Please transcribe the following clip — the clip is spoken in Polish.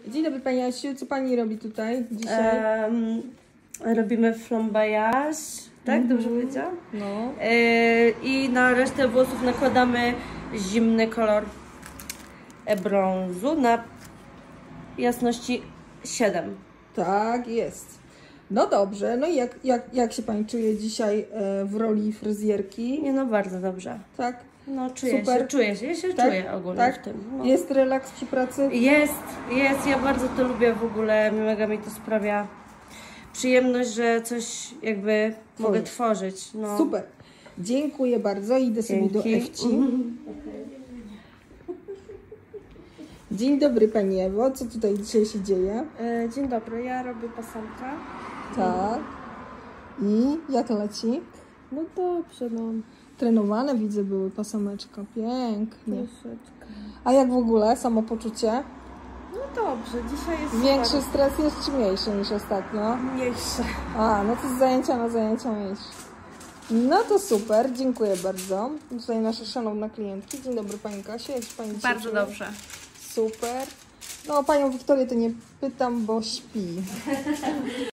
Dzień dobry Pani Asiu, co Pani robi tutaj dzisiaj? Robimy flamboyage, tak? Dobrze powiedziałam? No. I na resztę włosów nakładamy zimny kolor brązu na jasności 7. Tak, jest. No dobrze, no i jak się Pani czuje dzisiaj w roli fryzjerki? Nie no, bardzo dobrze. Tak? No Super. czuję się Tak? czuję ogólnie Tak? w tym. No. Jest relaks przy pracy? Jest, ja bardzo to lubię w ogóle, mega mi to sprawia przyjemność, że coś jakby mogę tworzyć. No. Super. Dziękuję bardzo. Idę sobie do Ewci. Dzień dobry Pani Ewo, co tutaj dzisiaj się dzieje? Dzień dobry, ja robię pasemkę. Tak. I jak leci? No dobrze, no Trenowane widzę były pasemeczka. Pięknie. troszeczkę. A jak w ogóle samopoczucie? No dobrze, dzisiaj jest Większy stres jest czy mniejszy niż ostatnio? mniejsze. A, no to z zajęcia na zajęcia mniejszy. No to super, dziękuję bardzo. Tutaj nasze szanowne klientki. Dzień dobry Pani Kasiu, jak się Pani dzisiaj Bardzo czuje? dobrze. Super. No Panią Wiktorię to nie pytam, bo śpi.